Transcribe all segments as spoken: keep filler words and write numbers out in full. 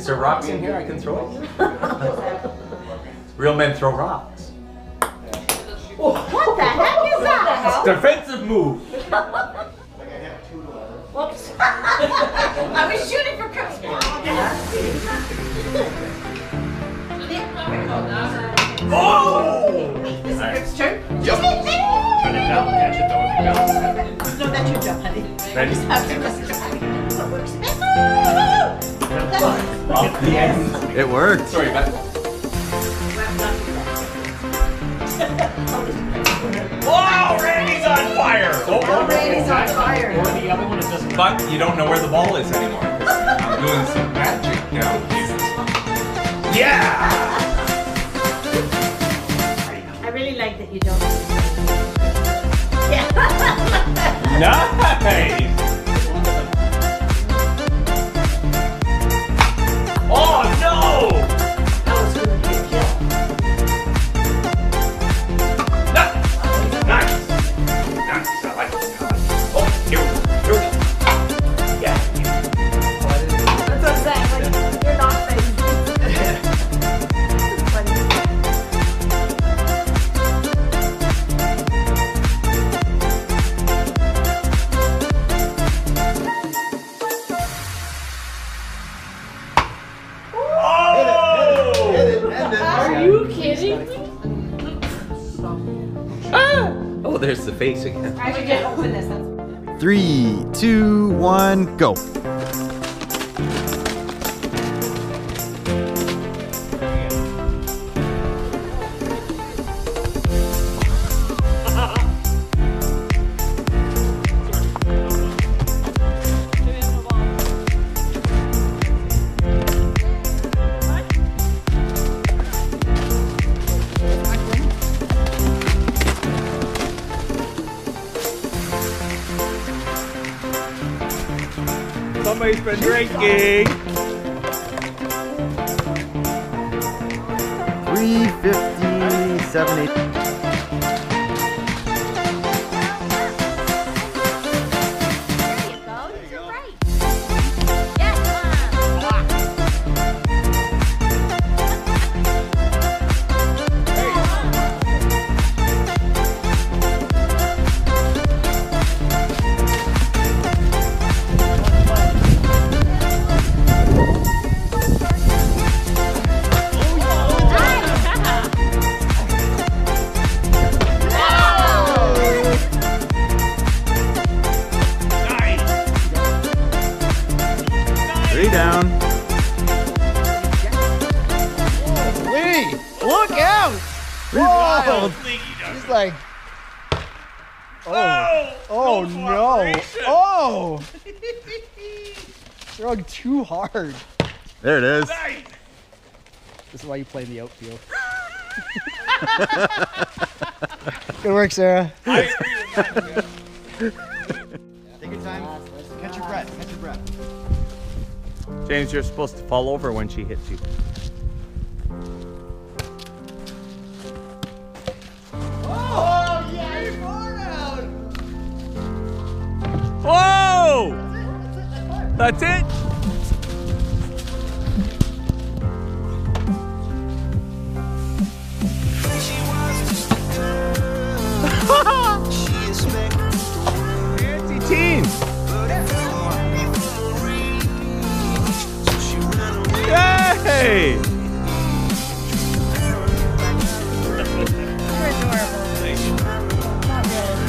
Is there rocks in here I can throw? Real men throw rocks. What the heck is that? Defensive move. Whoops. I was shooting for Chris. Oh! Is it Chris' turn? Yep. Turn it down, catch it though if you bounce. No, that's your job, honey. Ready? Have to listen to what works. Off the end. It worked. Sorry, but. Whoa! Randy's on fire! Oh, oh, Randy's on fire. Or the other one, it doesn't. But you don't know where the ball is anymore. I'm doing some magic now. Yeah! I really like that you don't. Yeah. Nice! Oh no! That was going to be a kill. Nice! Nice! Nice! I like it. I like it. Oh, here we go. Here we go. Yeah. That's what I'm saying. Like, you're not crazy. It's funny. Are you kidding me? Ah! Oh, there's the face again. I should just open this. That's Three, two, one, go. Somebody's been drinking. Three fifty, seven eighty. There you go. You're right. Yes, Three down. Lee, look out! Whoa! He's like, oh, oh no, oh! Throwing too hard. There it is. This is why you play in the outfield. Good work, Sarah. I agree with that. Take your time. Catch your breath. Catch your breath. James, you're supposed to fall over when she hits you. Oh, yeah, you're far out. Whoa! That's it? Fancy team! Yay! You're adorable. Not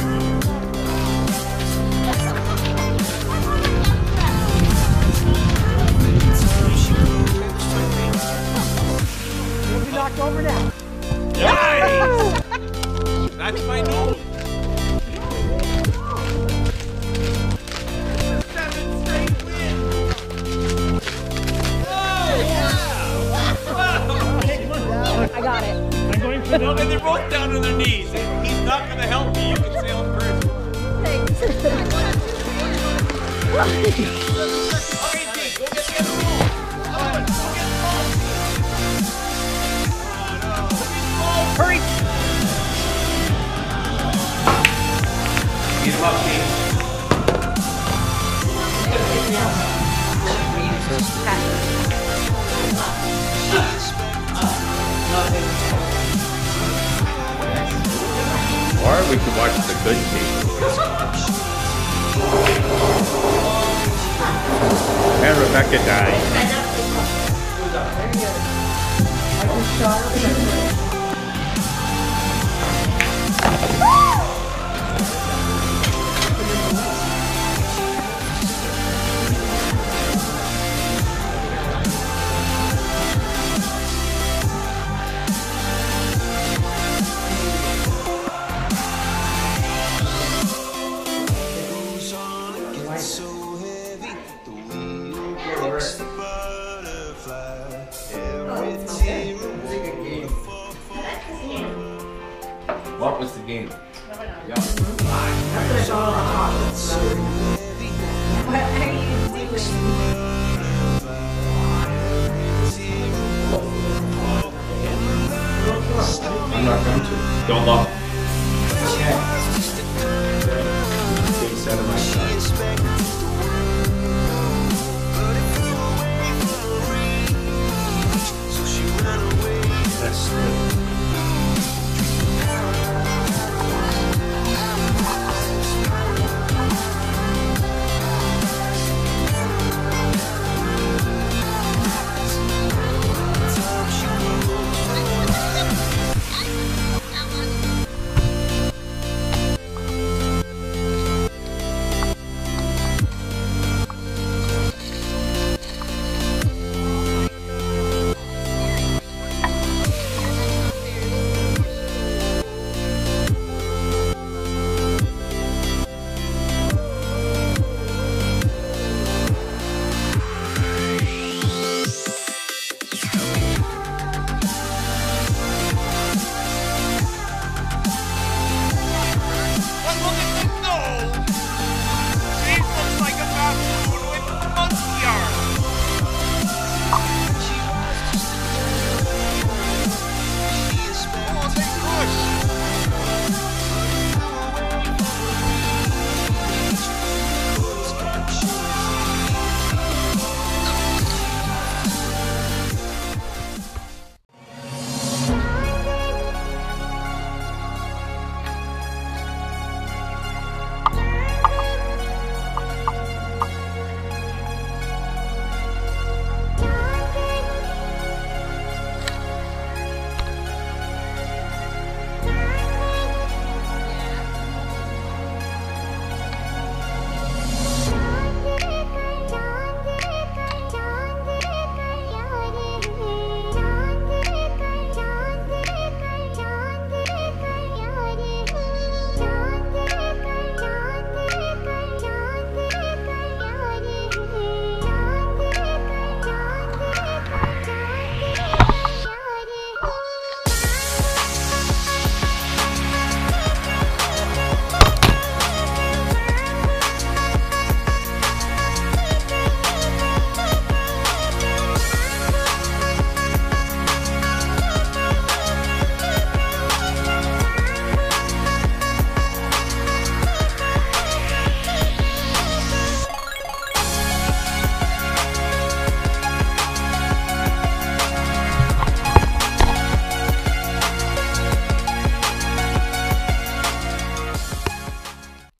You'll be knocked over now. Nice! That's my nose. Seven straight wins. I got it. I'm going for No, the and they're both down on their knees. If he's not going to help me, you can sail in first. Thanks. Okay, Jake, go get the other ball. Come on, go get the ball. Hurry! Beat him up, James. Or we could watch The Good Case. And Rebecca died. What was the game? I'm not going to. Don't look. Big set of my side. That's good.